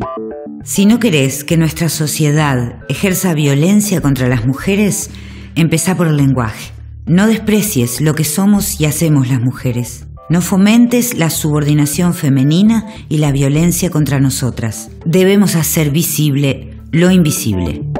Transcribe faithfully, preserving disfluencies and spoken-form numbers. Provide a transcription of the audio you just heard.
Si no querés que nuestra sociedad ejerza violencia contra las mujeres, empezá por el lenguaje. No desprecies lo que somos y hacemos las mujeres. No fomentes la subordinación femenina y la violencia contra nosotras. Debemos hacer visible lo invisible.